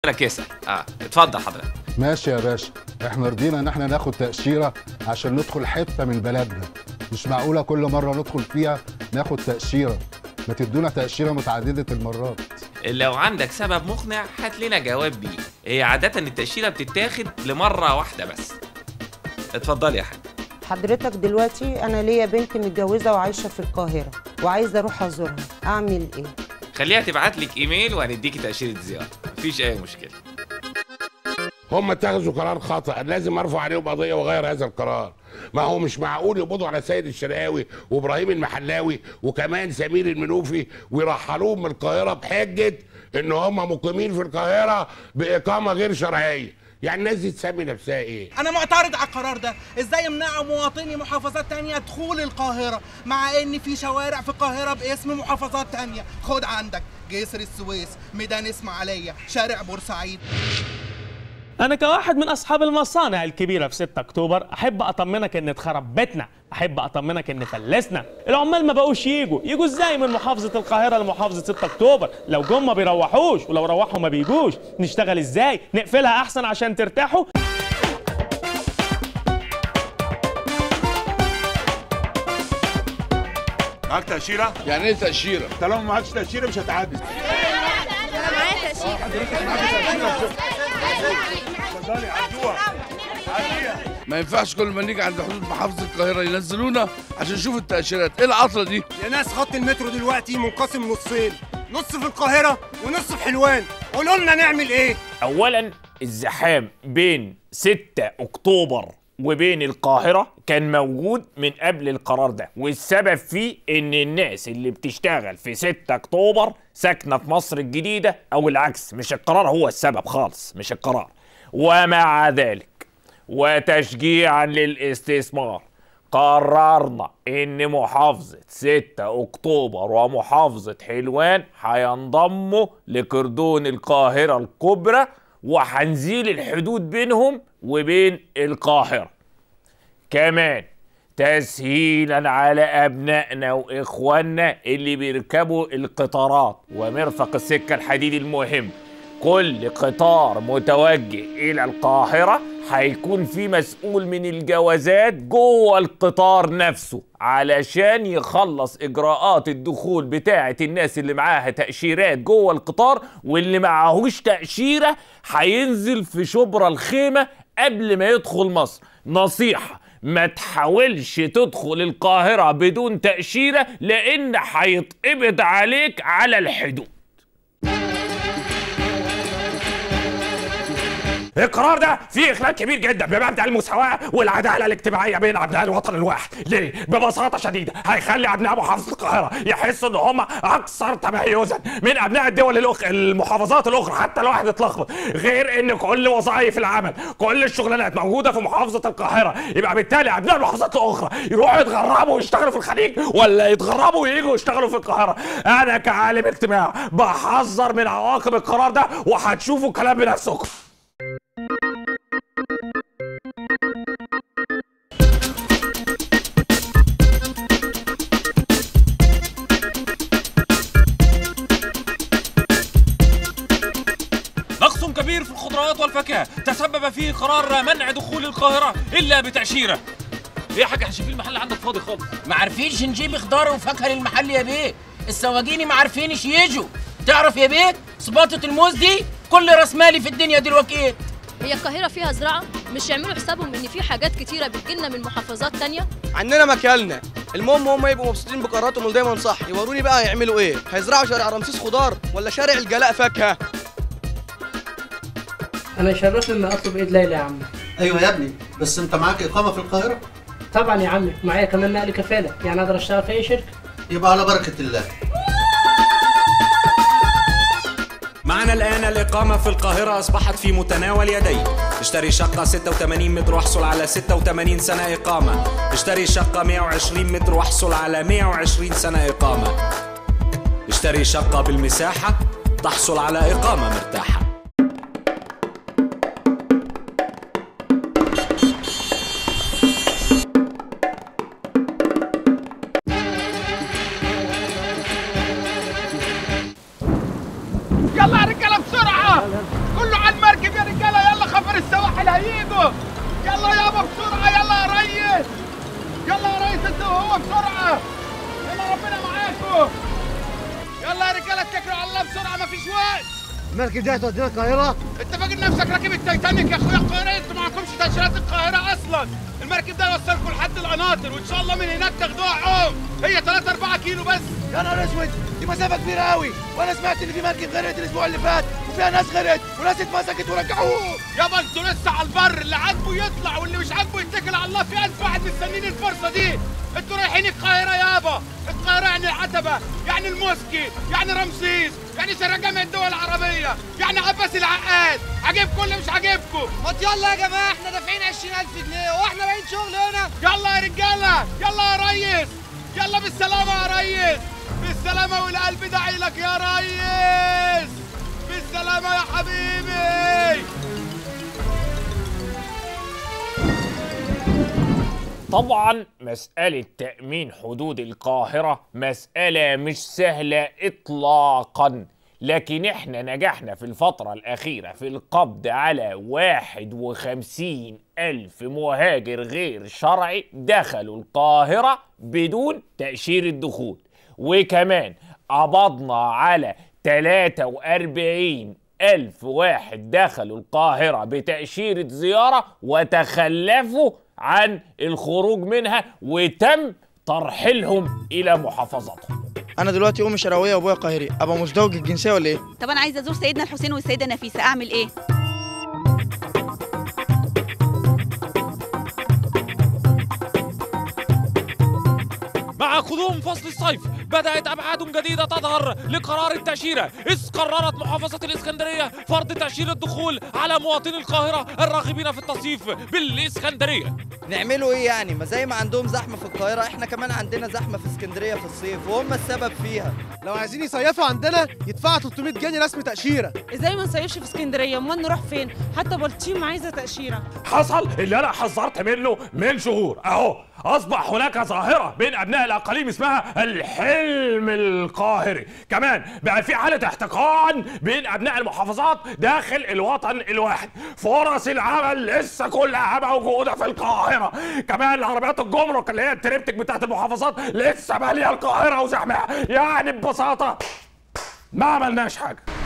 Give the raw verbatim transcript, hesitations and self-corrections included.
لك اسال. اه اتفضل حضرتك. ماشي يا باشا، احنا رضينا ان احنا ناخد تأشيرة عشان ندخل حتة من بلدنا. مش معقولة كل مرة ندخل فيها ناخد تأشيرة، ما تدونا تأشيرة متعددة المرات. لو عندك سبب مقنع هات لنا جواب بيه. هي عادة التأشيرة بتتاخد لمرة واحدة بس. اتفضلي يا حاج. حضرتك دلوقتي انا ليا بنت متجوزة وعايشة في القاهرة وعايزة اروح ازورها، اعمل ايه؟ خليها تبعت لك ايميل وهنديكي تأشيرة زيارة، مفيش أي مشكلة. هم اتخذوا قرار خطأ، لازم ارفع عليهم قضية واغير هذا القرار. ما هو مش معقول يقبضوا على سيد الشرقاوي وابراهيم المحلاوي وكمان سمير المنوفي ويرحلوهم من القاهرة بحجة ان هم مقيمين في القاهرة بإقامة غير شرعية. يعني الناس دي تسمي نفسها ايه؟ انا معترض على القرار ده. ازاي يمنعوا مواطني محافظات تانية دخول القاهرة مع ان في شوارع في القاهرة باسم محافظات تانية؟ خد عندك جسر السويس، ميدان اسماعيلية، شارع بورسعيد. أنا كواحد من أصحاب المصانع الكبيرة في ستة أكتوبر أحب أطمنك إن اتخرب بيتنا، أحب أطمنك إن فلسنا، العمال ما بقوش يجوا، يجوا إزاي من محافظة القاهرة لمحافظة ستة أكتوبر؟ لو جم ما بيروحوش، ولو روحوا ما بيجوش، نشتغل إزاي؟ نقفلها أحسن عشان ترتاحوا؟ معاك تأشيرة؟ يعني إيه تأشيرة؟ طالما معاكش تأشيرة مش هتعدي. أنا معايا تأشيرة. حضرتك معاك تأشيرة. اتفضلي عدوها. عديها. ما ينفعش كل ما نيجي عند حدود محافظة القاهرة ينزلونا عشان نشوف التأشيرات، إيه العطلة دي؟ يا ناس خط المترو دلوقتي منقسم نصين، نص في القاهرة ونص في حلوان، قولوا لنا نعمل إيه؟ أولاً الزحام بين ستة أكتوبر وبين القاهرة كان موجود من قبل القرار ده، والسبب فيه إن الناس اللي بتشتغل في ستة أكتوبر ساكنة في مصر الجديدة أو العكس، مش القرار هو السبب خالص، مش القرار. ومع ذلك وتشجيعا للاستثمار قررنا ان محافظة ستة اكتوبر ومحافظة حلوان هينضموا لكردون القاهرة الكبرى، وهنزيل الحدود بينهم وبين القاهرة. كمان تسهيلا على ابنائنا واخواننا اللي بيركبوا القطارات ومرفق السكة الحديد المهم، كل قطار متوجه إلى القاهرة هيكون في مسؤول من الجوازات جوه القطار نفسه علشان يخلص إجراءات الدخول بتاعة الناس اللي معاها تأشيرات جوه القطار، واللي معاهوش تأشيرة هينزل في شبرا الخيمة قبل ما يدخل مصر. نصيحة: ما تحاولش تدخل القاهرة بدون تأشيرة لأن هيتقبض عليك على الحدود. القرار ده فيه إخلال كبير جدا بمبدأ المساواة والعدالة الاجتماعية بين أبناء الوطن الواحد. ليه؟ ببساطة شديدة هيخلي أبناء محافظة القاهرة يحسوا إن هم أكثر تميزا من أبناء الدول الأخ... المحافظات الأخرى، حتى الواحد اتلخبط. غير إن كل وظائف العمل، كل الشغلانات موجودة في محافظة القاهرة، يبقى بالتالي أبناء المحافظات الأخرى يروحوا يتغربوا ويشتغلوا في الخليج ولا يتغربوا وييجوا يشتغلوا في القاهرة. أنا كعالم اجتماع بحذر من عواقب القرار ده، وهتشوفوا الكلام بنفسكم. نقص كبير في الخضروات والفاكهة تسبب فيه قرار منع دخول القاهرة إلا بتأشيرة. إيه يا حاج، احنا شايفين المحل عندك فاضي خالص. ما عارفينش نجيب خضار وفاكهة للمحل يا بيه، السواقين ما عارفينش يجوا. تعرف يا بيه صباطة الموز دي كل راس مالي في الدنيا دلوقتي. هي القاهرة فيها زراعة؟ مش يعملوا حسابهم إن في حاجات كتيرة بتجيلنا من محافظات تانية؟ عندنا مكيالنا، المهم هم يبقوا مبسوطين بقراراتهم اللي دايما صح. يوروني بقى هيعملوا ايه؟ هيزرعوا شارع رمسيس خضار ولا شارع الجلاء فاكهة؟ أنا يشرفني إني أطلب إيد ليلى يا عم. أيوه يا ابني، بس أنت معاك إقامة في القاهرة؟ طبعا يا عمي، معايا كمان نقل كفالة، يعني أقدر أشتغل في أي شركة. يبقى على بركة الله. معنا الآن الإقامة في القاهرة أصبحت في متناول يديك. اشتري شقة ستة وثمانين متر واحصل على ستة وثمانين سنة إقامة. اشتري شقة مئة وعشرين متر واحصل على مئة وعشرين سنة إقامة. اشتري شقة بالمساحة تحصل على إقامة مرتاحة. يلا يا رجالة بسرعة، كله يلا يا رجاله اتكلوا على الله بسرعه مفيش وقت. المركب دي هتودينا القاهره؟ انت فاكر نفسك راكب التايتانيك يا اخويا القاهره؟ انتوا معكمش تاشيرات القاهره اصلا. المركب ده يوصلكم لحد القناطر وان شاء الله من هناك تاخدوها عوم. هي ثلاثة أربعة كيلو بس. يا نهار اسود، دي مسافه كبيره قوي، وانا سمعت ان في مركب غرقت الاسبوع اللي فات وفيها ناس غرقت وناس اتمسكت ورجعوهم. يابا انتوا لسه على البر، اللي عاجبه يطلع واللي مش عاجبه يتكل على الله. في ألف واحد مستنيين الفرصه دي. انتوا رايحين القاهره يابا. القاهره يعني العتبه، يعني الموسكي، يعني رمسيس، يعني شارع جامع الدول العربيه، يعني عباس العقاد. عاجبكم ولا مش عاجبكم؟ ما يلا يا جماعه، احنا دافعين عشرين ألف جنيه واحنا باين شغل هنا. يلا يا رجاله، يلا يا ريس، يلا بالسلامه يا ريس، بالسلامه والقلب داعي لك يا ريس، بالسلامه يا حبيبي. طبعا مسألة تأمين حدود القاهرة مسألة مش سهلة إطلاقا، لكن احنا نجحنا في الفترة الأخيرة في القبض على واحد وخمسين ألف مهاجر غير شرعي دخلوا القاهرة بدون تأشيرة دخول، وكمان قبضنا على ثلاثة وأربعين ألف واحد دخلوا القاهرة بتأشيرة زيارة وتخلفوا عن الخروج منها وتم ترحيلهم إلى محافظاتهم. انا دلوقتي امي شراويه وابويا قاهري، ابقى مزدوج الجنسيه ولا ايه؟ طب انا عايزه ازور سيدنا الحسين والسيده نفيسه، اعمل ايه؟ مع قدوم فصل الصيف بدأت أبعاد جديدة تظهر لقرار التأشيرة، إذ قررت محافظة الإسكندرية فرض تأشيرة الدخول على مواطني القاهرة الراغبين في التصيف بالإسكندرية. نعملوا إيه يعني؟ ما زي ما عندهم زحمة في القاهرة إحنا كمان عندنا زحمة في اسكندرية في الصيف وهم السبب فيها. لو عايزين يصيفوا عندنا يدفعوا ثلاثمية جنيه رسم تأشيرة. ازاي ما نصيفش في اسكندرية؟ امال نروح فين؟ حتى بلطيم عايزة تأشيرة. حصل اللي أنا حذرت منه من شهور أهو، أصبح هناك ظاهرة بين أبناء الأقاليم اسمها الحلم القاهري، كمان بقى في حالة احتقان بين أبناء المحافظات داخل الوطن الواحد، فرص العمل لسه كلها موجودة في القاهرة، كمان العربيات الجمرك اللي هي التريبتك بتاعت المحافظات لسه مالية القاهرة وزحمها، يعني ببساطة ما عملناش حاجة.